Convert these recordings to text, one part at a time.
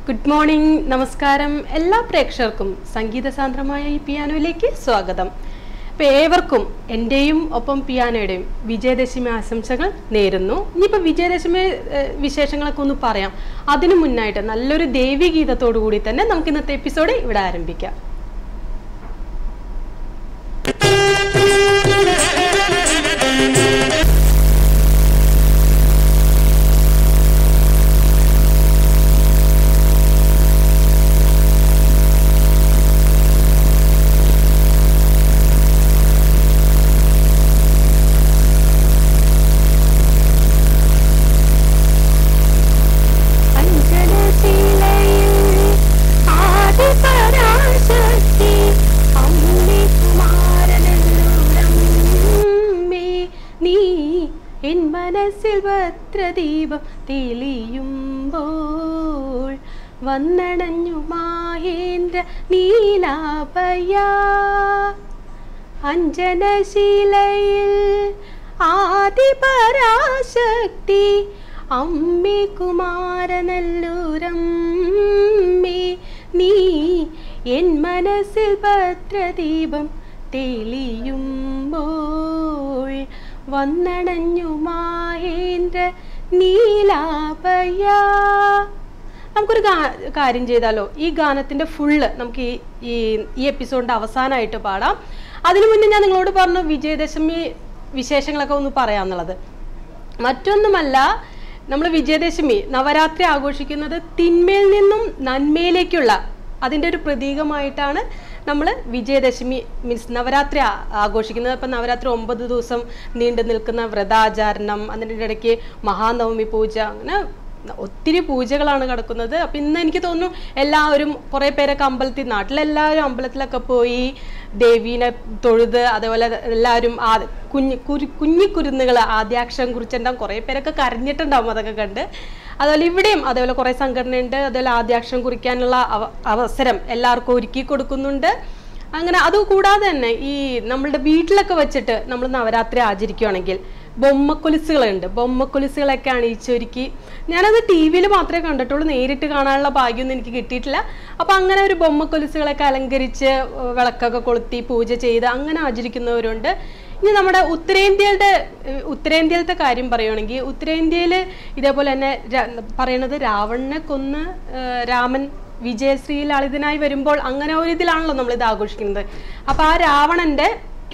Good morning, നമസ്കാരം എല്ലാ പ്രേക്ഷകർക്കും സംഗീത സാന്ദ്രമായ ഈ പിയാനോയിലേക്ക് സ്വാഗതം. അപ്പോൾ ഏവർക്കും എൻ്റെയും ഒപ്പം പിയാനോയുടെയും വിജയദശമി ആശംസകൾ നേരുന്നു. ഇനിയിപ്പോൾ വിജയദശമി വിശേഷങ്ങളൊക്കെ ഒന്ന് പറയാം. അതിനു മുന്നായിട്ട് നല്ലൊരു ദേവീഗീതത്തോടു കൂടി തന്നെ നമുക്ക് ഇന്നത്തെ എപ്പിസോഡ് ഇവിടെ ആരംഭിക്കാം. മനസ്സിൽ ഭദ്രദീപം തെളിയുമ്പോൾ വന്നണഞ്ഞു മാഹേന്ദ്ര നീലാഭയ അഞ്ജനശീലയിൽ ആദിപരാശക്തി അമ്മേ കുമാരനല്ലൂരമ്മേ നീ എൻ മനസ്സിൽ ഭദ്രദീപം തെളിയുമ്പോൾ വന്നണഞ്ഞു മാഹേന്ദ്ര നീലാഭയ. നമുക്കൊരു കാര്യം ചെയ്താലോ, ഈ ഗാനത്തിന്റെ ഫുള്ള് നമുക്ക് ഈ എപ്പിസോഡിന്റെ അവസാനമായിട്ട് പാടാം. അതിനു മുന്നേ ഞാൻ നിങ്ങളോട് പറഞ്ഞു വിജയദശമി വിശേഷങ്ങളൊക്കെ ഒന്ന് പറയാന്നുള്ളത്. മറ്റൊന്നുമല്ല, നമ്മൾ വിജയദശമി നവരാത്രി ആഘോഷിക്കുന്നത് തിന്മയിൽ നിന്നും നന്മയിലേക്കുള്ള അതിൻ്റെ ഒരു പ്രതീകമായിട്ടാണ് നമ്മൾ വിജയദശമി മീൻസ് നവരാത്രി ആഘോഷിക്കുന്നത്. അപ്പം നവരാത്രി 9 ദിവസം നീണ്ടു നിൽക്കുന്ന വ്രതാചാരണം, അതിൻ്റെ ഇടയ്ക്ക് മഹാനവമി പൂജ, അങ്ങനെ ഒത്തിരി പൂജകളാണ് കിടക്കുന്നത്. അപ്പം ഇന്ന് എനിക്ക് തോന്നുന്നു എല്ലാവരും കുറേ പേരൊക്കെ നാട്ടിലെല്ലാവരും അമ്പലത്തിലൊക്കെ പോയി ദേവീനെ തൊഴുത്, അതേപോലെ എല്ലാവരും കുഞ്ഞിക്കുരുന്നുകൾ ആദ്യാക്ഷരം കുറിച്ചിട്ടുണ്ടാവും. കുറേ പേരൊക്കെ കരഞ്ഞിട്ടുണ്ടാവും അതൊക്കെ കണ്ട്. അതുപോലെ ഇവിടെയും അതേപോലെ കുറേ സംഘടനയുണ്ട്, അതുപോലെ ആദ്യാക്ഷരം കുറിക്കാനുള്ള അവസരം എല്ലാവർക്കും ഒരുക്കി കൊടുക്കുന്നുണ്ട്. അങ്ങനെ അതുകൂടാതെ തന്നെ ഈ നമ്മളുടെ വീട്ടിലൊക്കെ വെച്ചിട്ട് നമ്മൾ നവരാത്രി ആചരിക്കുകയാണെങ്കിൽ ബൊമ്മക്കൊലുസുകളുണ്ട്. ബൊമ്മക്കൊലുസുകളൊക്കെ അണിയിച്ചൊരുക്കി, ഞാനത് TV-യിൽ മാത്രമേ കണ്ടിട്ടുള്ളൂ, നേരിട്ട് കാണാനുള്ള ഭാഗ്യമൊന്നും എനിക്ക് കിട്ടിയിട്ടില്ല. അപ്പം അങ്ങനെ ഒരു ബൊമ്മക്കൊലുസുകളൊക്കെ അലങ്കരിച്ച് വിളക്കൊക്കെ കൊളുത്തി പൂജ ചെയ്ത് അങ്ങനെ ആചരിക്കുന്നവരുണ്ട്. ഇനി നമ്മുടെ ഉത്തരേന്ത്യയിലത്തെ കാര്യം പറയുകയാണെങ്കിൽ ഉത്തരേന്ത്യയിൽ ഇതേപോലെ തന്നെ പറയണത് രാവണനെ കൊന്ന് രാമൻ വിജയശ്രീലാളിതനായി വരുമ്പോൾ അങ്ങനെ ഒരു ഇതിലാണല്ലോ നമ്മളിത് ആഘോഷിക്കുന്നത്. അപ്പോൾ ആ രാവണൻ്റെ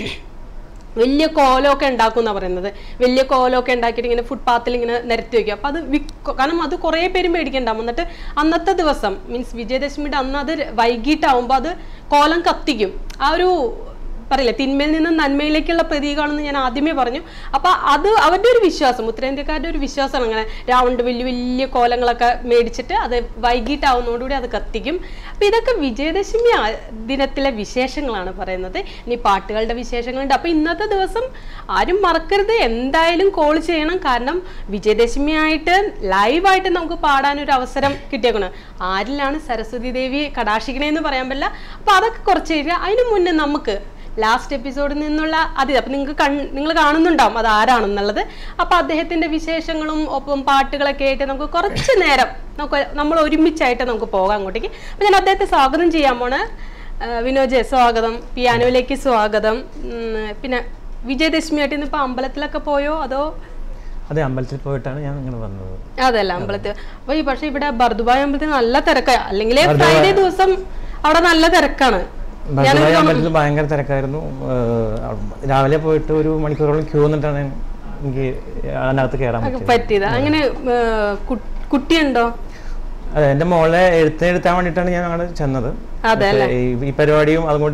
വലിയ കോലമൊക്കെ ഉണ്ടാക്കും എന്നാണ് പറയുന്നത്. വലിയ കോലമൊക്കെ ഉണ്ടാക്കിയിട്ട് ഇങ്ങനെ ഫുട്പാത്തിൽ ഇങ്ങനെ നിരത്തി വയ്ക്കും. അപ്പോൾ അത് കാരണം അത് കുറേ പേര് മേടിക്കണ്ടാവും. എന്നിട്ട് അന്നത്തെ ദിവസം മീൻസ് വിജയദശമിയുടെ അന്ന് അത് വൈകിട്ടാവുമ്പോൾ അത് കോലം കത്തിക്കും. ആ ഒരു പറയില്ല, തിന്മയിൽ നിന്ന് നന്മയിലേക്കുള്ള പ്രതീകമാണെന്ന് ഞാൻ ആദ്യമേ പറഞ്ഞു. അപ്പോൾ അത് അവരുടെ ഒരു വിശ്വാസം, ഉത്തരേന്ത്യക്കാരുടെ ഒരു വിശ്വാസമാണ്. അങ്ങനെ രാവണൻ്റെ വലിയ വലിയ കോലങ്ങളൊക്കെ മേടിച്ചിട്ട് അത് വൈകിട്ടാവുന്നതോടുകൂടി അത് കത്തിക്കും. അപ്പം ഇതൊക്കെ വിജയദശമി ദിനത്തിലെ വിശേഷങ്ങളാണ് പറയുന്നത്. ഇനി പാട്ടുകളുടെ വിശേഷങ്ങളുണ്ട്. അപ്പോൾ ഇന്നത്തെ ദിവസം ആരും മറക്കരുത്, എന്തായാലും കോൾ ചെയ്യണം. കാരണം വിജയദശമി ആയിട്ട് ലൈവായിട്ട് നമുക്ക് പാടാനൊരു അവസരം കിട്ടിയേക്കണം. ആരിലാണ് സരസ്വതി ദേവി കടാക്ഷിക്കണേന്ന് പറയാൻ പറ്റില്ല. അപ്പോൾ അതൊക്കെ കുറച്ച് തരിക. അതിന് മുന്നേ നമുക്ക് ലാസ്റ്റ് എപ്പിസോഡിൽ നിന്നുള്ള അപ്പം നിങ്ങൾ കാണുന്നുണ്ടാവും അത് ആരാണെന്നുള്ളത്. അപ്പം അദ്ദേഹത്തിൻ്റെ വിശേഷങ്ങളും ഒപ്പം പാട്ടുകളൊക്കെ ആയിട്ട് നമുക്ക് കുറച്ച് നേരം നമ്മൾ ഒരുമിച്ചായിട്ട് നമുക്ക് പോകാം അങ്ങോട്ടേക്ക്. അപ്പം ഞാൻ അദ്ദേഹത്തെ സ്വാഗതം ചെയ്യാൻ പോണ്. വിനോജ്, സ്വാഗതം. പിയാനോയിലേക്ക് സ്വാഗതം. പിന്നെ വിജയദശമി ആയിട്ട് ഇന്നിപ്പോൾ അമ്പലത്തിലൊക്കെ പോയോ അതോ? അതെ, അമ്പലത്തിൽ പോയിട്ടാണ് ഞാൻ ഇങ്ങനെ വന്നത്. അതല്ല, അമ്പലത്തിൽ. അപ്പോൾ ഈ പക്ഷേ ഇവിടെ ബർദുബായ് അമ്പലത്തിൽ നല്ല തിരക്കാണ്. അല്ലെങ്കിൽ ഫ്രൈഡേ ദിവസം അവിടെ നല്ല തിരക്കാണ്. അമ്പലത്തിൽ ഭയങ്കര തിരക്കായിരുന്നു. രാവിലെ പോയിട്ട് ഒരു മണിക്കൂറോളം ക്യൂ നിന്നിട്ടാണ് എനിക്ക് അതിനകത്ത് കയറാൻ പറ്റിയത്. അങ്ങനെ കുട്ടിയുണ്ടോ? അതെ, എന്റെ മോളെ എഴുത്താൻ വേണ്ടിയിട്ടാണ് ഞാൻ അങ്ങോട്ട് ചെന്നത്. ഈ പരിപാടിയും അതുകൊണ്ട്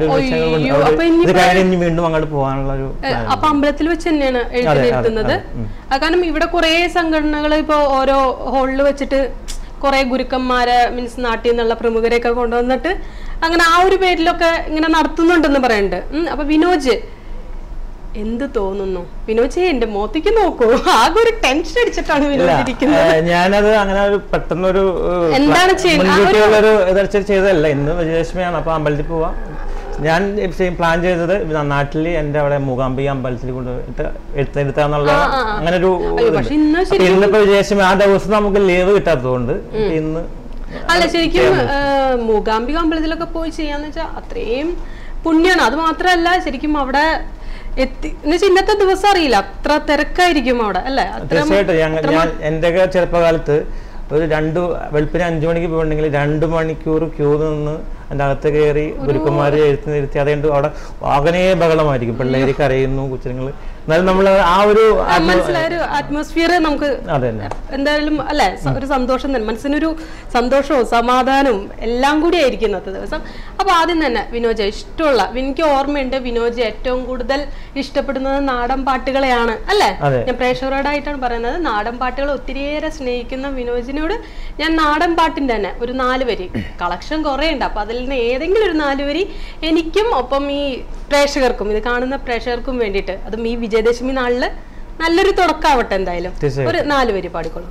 വീണ്ടും അങ്ങോട്ട് പോകാനുള്ള ഒരു. അപ്പൊ അമ്പലത്തിൽ വെച്ച് തന്നെയാണ് എഴുതുന്നത്. കാരണം ഇവിടെ കുറെ സംഘടനകൾ ഇപ്പൊ ഓരോ ഹോളിൽ വെച്ചിട്ട് കുറെ ഗുരുക്കന്മാരെ മീൻസ് നാട്ടിൽ നിന്നുള്ള പ്രമുഖരെയൊക്കെ കൊണ്ടുവന്നിട്ട് അങ്ങനെ ആ ഒരു പേരിലൊക്കെ ഇങ്ങനെ നടത്തുന്നുണ്ടെന്ന് പറയുന്നുണ്ട്. അപ്പൊ വിനോജ് എന്ത് തോന്നുന്നു? വിനോജ് എന്റെ മോത്തേക്ക് നോക്കൂ, ആകെ ഒരു ടെൻഷൻ അടിച്ചിട്ടാണ് വിനോജ് ഇരിക്കുന്നത്. ഞാനത് അങ്ങനെ ഒരു പെട്ടെന്നൊരു എന്താണ് ചെയ്തതല്ല. ഇന്ന് വിജയദശമിയാണ്, അപ്പൊ അമ്പലത്തിൽ പോവാ. ഞാൻ പ്ലാൻ ചെയ്തത് നാട്ടിൽ എൻ്റെ അവിടെ മൂകാംബിക അമ്പലത്തിൽ കൊണ്ടുപോയിട്ട് എടുത്തെടുത്താന്നുള്ള അങ്ങനെ ഒരു. ഇന്നിപ്പോ വിജയദശമി ആ ദിവസം നമുക്ക് ലീവ് കിട്ടാത്തതുകൊണ്ട് ഇന്ന് അല്ല ശരിക്കും മൂകാംബിക അമ്പലത്തിലൊക്കെ പോയി ചെയ്യാന്ന് വെച്ചാൽ അത്രയും പുണ്യാണ്. അത് മാത്രല്ല ശരിക്കും അവിടെ എത്തി എന്നുവെച്ചാൽ ഇന്നത്തെ ദിവസം അറിയില്ല, അത്ര തിരക്കായിരിക്കും അവിടെ അല്ലെ? തീർച്ചയായിട്ടും. ഞാൻ എന്റെ ചെറുപ്പകാലത്ത് ഒരു വെളുപ്പിന് 5 മണിക്ക് പോയിട്ടുണ്ടെങ്കിൽ 2 മണിക്കൂർ ക്യൂ നിന്ന് അതിന്റെ അകത്ത് കയറി ഗുരുക്കന്മാര് എഴുത്തി നിർത്തി. അതുകൊണ്ട് അവിടെ വാഹനേ ബഹളമായിരിക്കും, പിള്ളേര് കരയുന്നു, കൊച്ചുങ്ങൾ. എന്നാലും നമ്മൾ ആ ഒരു അറ്റ്മോസ്ഫിയർ നമുക്ക് എന്തായാലും അല്ലെ ഒരു സന്തോഷം തന്നെ, മനസ്സിനൊരു സന്തോഷവും സമാധാനവും എല്ലാം കൂടി ആയിരിക്കും ഇന്നത്തെ ദിവസം. അപ്പൊ ആദ്യം തന്നെ വിനോജ ഇഷ്ടമുള്ള, എനിക്ക് ഓർമ്മയുണ്ട് വിനോജ് ഏറ്റവും കൂടുതൽ ഇഷ്ടപ്പെടുന്നത് നാടൻ പാട്ടുകളെയാണ് അല്ലെ? ഞാൻ പ്രേക്ഷകരോടായിട്ടാണ് പറയുന്നത്. നാടൻ പാട്ടുകൾ ഒത്തിരിയേറെ സ്നേഹിക്കുന്ന വിനോജിനോട് ഞാൻ നാടൻ പാട്ടിന്റെ തന്നെ ഒരു 4 വരി, കളക്ഷൻ കുറെ ഉണ്ട്, അപ്പൊ അതിൽ നിന്ന് ഏതെങ്കിലും ഒരു 4 വരി എനിക്കും ഒപ്പം ഈ പ്രേക്ഷകർക്കും, ഇത് കാണുന്ന പ്രേക്ഷകർക്കും വേണ്ടിയിട്ട്, അതും ഈ വിജയദശമി നാളില് നല്ലൊരു തുടക്കാവട്ടെ. എന്തായാലും ഒരു 4 വരി പാടിക്കോളൂ.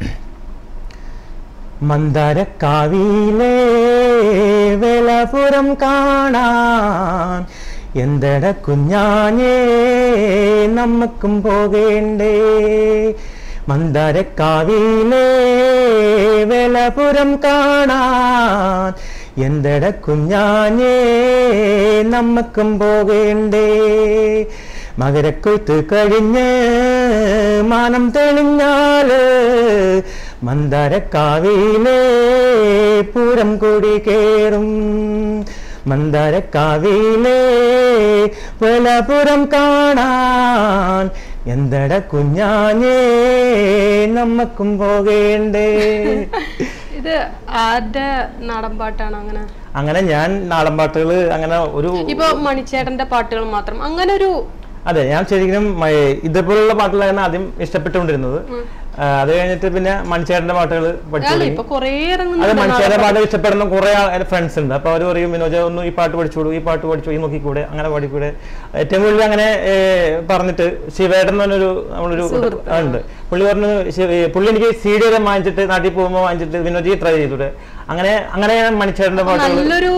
മന്ദാരക്കാവിലെ വേലപുരം കാണാൻ എന്തട കുഞ്ഞാഞ്ഞേ നമുക്കും പോകേണ്ടേ. മന്ദാരക്കാവിലെ വേലപുരം കാണാൻ എന്തട കുഞ്ഞാഞ്ഞേ നമുക്കും പോകേണ്ടേ. മകരക്കൊയ്ത്ത് കഴിഞ്ഞ് മാനം തെളിഞ്ഞാല് മന്ദാരക്കാവിലെ പൂരം കൂടി കേറും. മന്ദാരക്കാവിലെ വേലപുരം കാണാൻ എന്തട കുഞ്ഞാഞ്ഞേ നമുക്കും പോകേണ്ടേ. ഇത് ആരുടെ നാടൻ പാട്ടാണ്? അങ്ങനെ ഞാൻ നാടൻ പാട്ടുകൾ അങ്ങനെ ഒരു ഇപ്പൊ മണിച്ചേട്ടന്റെ പാട്ടുകൾ മാത്രം അങ്ങനെ ഒരു അതെ, ഞാൻ ശരിക്കും ഇതേപോലുള്ള പാട്ടുകളാണ് ആദ്യം ഇഷ്ടപ്പെട്ടുകൊണ്ടിരുന്നത്. അത് കഴിഞ്ഞിട്ട് പിന്നെ മണിച്ചേട്ടന്റെ പാട്ടുകൾ പഠിച്ചു. അത് മണിച്ചേട്ടന്റെ പാട്ട് ഇഷ്ടപ്പെടുന്ന കുറെ ഫ്രണ്ട്സ് ഉണ്ട്. അപ്പൊ അവർ പറയും വിനോജ ഒന്ന് ഈ പാട്ട് പഠിച്ചോളൂ, ഈ പാട്ട് പഠിച്ചു, ഈ നോക്കിക്കൂടെ, അങ്ങനെ പാടിക്കൂടെ. ഏറ്റവും കൂടുതൽ അങ്ങനെ പറഞ്ഞിട്ട് ശിവേട്ടൻ എന്ന് പറഞ്ഞൊരു നമ്മളൊരു ഉണ്ട്. പുള്ളി പറഞ്ഞു, പുള്ളി എനിക്ക് CD വാങ്ങിച്ചിട്ട് നാട്ടിൽ പോകുമ്പോൾ വാങ്ങിച്ചിട്ട് വിനോജി ട്രൈ ചെയ്തൂടെ. അങ്ങനെ മണിച്ചേട്ടന്റെ പാട്ടുകൾ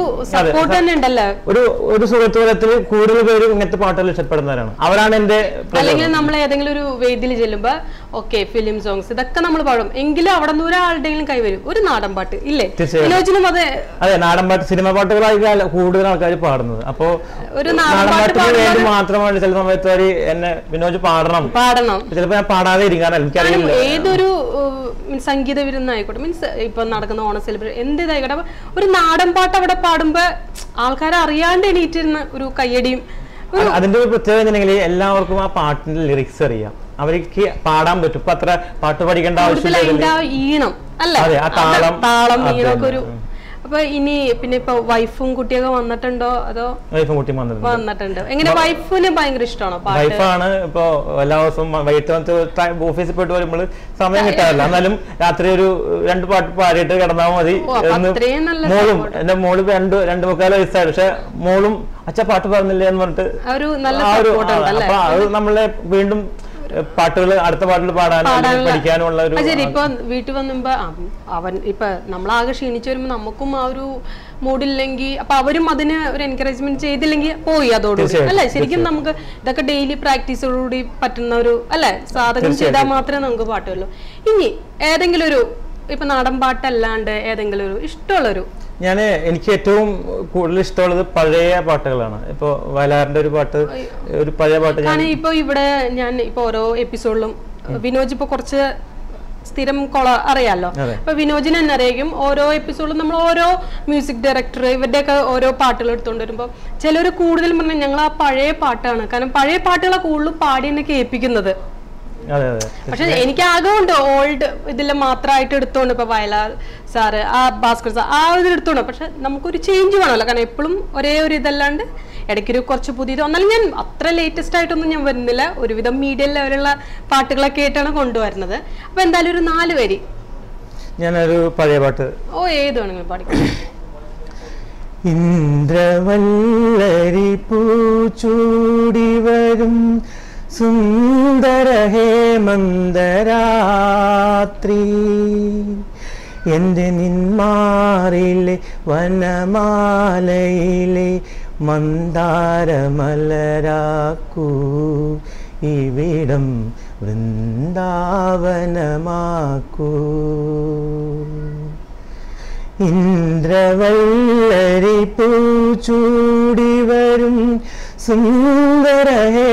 ഒരു സുഹൃത്ത് തലത്തിൽ കൂടുതൽ പേര് ഇങ്ങനത്തെ പാട്ടുകൾ ഇഷ്ടപ്പെടുന്നവരാണ്. അവരാണ് എന്റെ. അല്ലെങ്കിൽ നമ്മൾ ഏതെങ്കിലും ഒരു വേദിയിൽ ചെല്ലുമ്പോ ഓക്കെ ഫിലിം സോങ്സ് ഇതൊക്കെ നമ്മൾ പാടും, എങ്കിലും അവിടെ നിന്ന് ഒരാളുടെയും കൈവരും ഒരു നാടൻ പാട്ട് ഇല്ലേ? വിനോജിനും അതെ നാടൻ പാട്ട്, സിനിമ പാട്ടുകളായിരിക്കും കൂടുതൽ ആൾക്കാർ പാടുന്നത്. അപ്പൊ ഒരു നാടൻ പാട്ടിന് വേണ്ടി മാത്രമാണ് ചില സമയത്ത് എന്നെ വിനോജ് പാടണം ചിലപ്പോ ഞാൻ പാടാതെ ഇരിക്കാനല്ല, എനിക്കറിയില്ല. ഏതൊരു സംഗീത വിരുന്നായിക്കോട്ടെ, മീൻസ് ഇപ്പൊ നടക്കുന്ന ഓണം സെലിബ്രേഷൻ എന്തിതായിക്കോട്ടെ, ഒരു നാടൻ പാട്ട് അവിടെ പാടുമ്പോ ആൾക്കാരെ അറിയാണ്ട് എണീറ്റിരുന്ന ഒരു കയ്യടിയും. അതിന്റെ ഒരു പ്രത്യേകത ഉണ്ടെങ്കിൽ എല്ലാവർക്കും ആ പാട്ടിന്റെ ലിറിക്സ് അറിയാം, അവർക്ക് പാടാൻ പറ്റും. ഇപ്പൊ അത്ര പാട്ട് പഠിക്കേണ്ട ആവശ്യമില്ല. ഈണം അല്ലേ, താളം ഈണമൊക്കെ ഒരു. അപ്പൊ ഇനി പിന്നെ ഇപ്പൊ വൈഫും കുട്ടിയൊക്കെ വന്നിട്ടുണ്ടോ? അതോ വൈഫും കുട്ടിയും വന്നിട്ടുണ്ട്. എങ്ങനെ വൈഫിന് ഭയങ്കര ഇഷ്ടമാണോ? വൈഫാണ്. ഇപ്പൊ എല്ലാ ദിവസവും വൈകിട്ട് ഓഫീസിൽ പോയിട്ട് വരുമ്പോൾ സമയം കിട്ടാറില്ല, എന്നാലും രാത്രി ഒരു 2 പാട്ട് പാടിയിട്ട് കിടന്നാൽ മതി. മോളും എന്റെ മോള് 2-2.25 വയസ്സായി, പക്ഷെ മോളും അച്ഛ പാട്ട് പറഞ്ഞില്ലേ എന്ന് പറഞ്ഞിട്ട് അപ്പൊ അത് നമ്മളെ വീണ്ടും പാട്ടുകൾ അടുത്ത പാട്ടുകൾ പാടാനും പഠിക്കാനുള്ള ഒരു. ഇപ്പൊ വീട്ടിൽ വന്നുമ്പോ അവൻ ഇപ്പൊ നമ്മളാകെ ക്ഷീണിച്ചു വരുമ്പോ നമുക്കും ആ ഒരു മൂഡില്ലെങ്കിൽ അപ്പൊ അവരും അതിന് ഒരു എൻകറേജ്മെന്റ് ചെയ്തില്ലെങ്കിൽ പോയി അതോടുകൂടി അല്ലെ? ശരിക്കും നമുക്ക് ഇതൊക്കെ ഡെയിലി പ്രാക്ടീസോടുകൂടി പറ്റുന്ന ഒരു അല്ലെ സാധകം ചെയ്താൽ മാത്രമേ നമുക്ക് പാട്ടുള്ളൂ. ഇനി ഏതെങ്കിലും ഒരു ഇപ്പൊ നാടൻ പാട്ടല്ലാണ്ട് ഏതെങ്കിലും ഒരു ഇഷ്ടമുള്ളൊരു. എനിക്ക് ഏറ്റവും കൂടുതൽ ഇഷ്ടമുള്ളത് പഴയ പാട്ടുകളാണ്. ഇപ്പൊ വയലാറിന്റെ ഒരു പാട്ട്, ഒരു പഴയ പാട്ട്. ഇപ്പൊ ഇവിടെ ഞാൻ ഇപ്പൊ ഓരോ എപ്പിസോഡിലും വിനോജ് ഇപ്പൊ കുറച്ച് സ്ഥിരം അറിയാലോ, അപ്പൊ വിനോജിന് തന്നെ അറിയാം ഓരോ എപ്പിസോഡിലും നമ്മൾ ഓരോ മ്യൂസിക് ഡയറക്ടർ ഇവരുടെയൊക്കെ ഓരോ പാട്ടുകൾ എടുത്തുകൊണ്ട് വരുമ്പോ ചിലര് കൂടുതൽ പറഞ്ഞാൽ ഞങ്ങൾ ആ പഴയ പാട്ടാണ്, കാരണം പഴയ പാട്ടുകളെ കൂടുതലും പാടി എന്നെ കേൾപ്പിക്കുന്നത്. പക്ഷെ എനിക്ക് ആകെയുണ്ട് ഓൾഡ് ഇതിൽ മാത്രമായിട്ട് എടുത്തോണ്ട് ഇപ്പൊ വയലാർ സാറ് ആ ഭാസ്കർ സാർ ആ ഇത് എടുത്തോണ്ട്. പക്ഷെ നമുക്കൊരു ചേഞ്ച് വേണമല്ലോ, കാരണം എപ്പോഴും ഒരേ ഒരു ഇതല്ലാണ്ട് ഇടയ്ക്കൊരു കുറച്ച് പുതിയത്. എന്നാലും ഞാൻ അത്ര ലേറ്റസ്റ്റ് ആയിട്ടൊന്നും ഞാൻ വരുന്നില്ല, ഒരുവിധം മീഡിയം ലെവലുള്ള പാട്ടുകളൊക്കെ ആയിട്ടാണ് കൊണ്ടുവരുന്നത്. അപ്പൊ എന്തായാലും ഒരു 4 വരി ഞാനൊരു പഴയ പാട്ട് ഏത് വേണമെങ്കിലും പാടിക്കാം. ഇന്ദ്രവല്ലരി പൂച്ചൂടി വരും സുന്ദര ഹേമന്തരാത്രി, എൻ്റെ നിന്മാറിലെ വനമാലയിലെ മന്ദാരമലരാക്കൂ, ഇവിടം വൃന്ദാവനമാക്കൂ. ഇന്ദ്രവല്ലരി പൂച്ചൂടി വരും സുന്ദര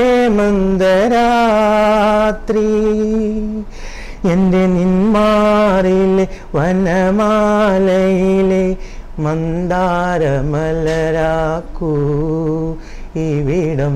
ഹേമന്തരാത്രി എൻ്റെ നിന്മാറിലെ വനമാലയിലെ മന്ദാരമലരാക്കൂ ഇവിടം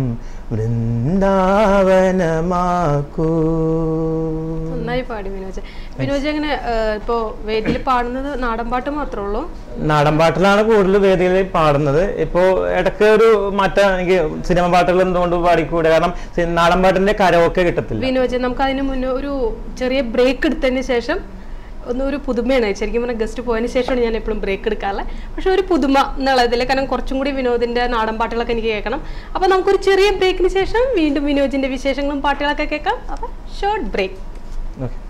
വൃന്ദാവനമാക്കൂ. നന്നായി പാടി വിനോജ്. വിനോജ് എങ്ങനെ ഇപ്പോ വേദിയിൽ പാടുന്നത് നാടൻ പാട്ട് മാത്രമേ ഉള്ളൂ? നാടൻ പാട്ടിലാണ് കൂടുതൽ വേദിയിൽ പാടുന്നത്. ഇപ്പോ ഇടയ്ക്ക് ഒരു മാറ്റം എനിക്ക് സിനിമ പാട്ടുകൾ എന്തുകൊണ്ട് പാടിക്കൂടെ, കാരണം നാടൻ പാട്ടിന്റെ കരോക്കെ കിട്ടത്തില്ല. വിനോജ്, നമുക്ക് അതിന് മുന്നേ ഒരു ചെറിയ ബ്രേക്ക് എടുത്തതിന് ശേഷം ഒരു പുതുമയാണ്. ശരിക്കും പറഞ്ഞാൽ ഗസ്റ്റ് പോയതിന് ശേഷമാണ് ഞാൻ എപ്പോഴും ബ്രേക്ക് എടുക്കാറുള്ളത്. പക്ഷെ ഒരു പുതുമ എന്നുള്ളതിൽ, കാരണം കുറച്ചും കൂടി വിനോദിന്റെ നാടൻ പാട്ടുകളൊക്കെ എനിക്ക് കേൾക്കണം. അപ്പൊ നമുക്കൊരു ചെറിയ ബ്രേക്കിന് ശേഷം വീണ്ടും വിനോദിന്റെ വിശേഷങ്ങളും പാട്ടുകളൊക്കെ കേൾക്കാം. അപ്പൊ ഷോർട്ട് ബ്രേക്ക്.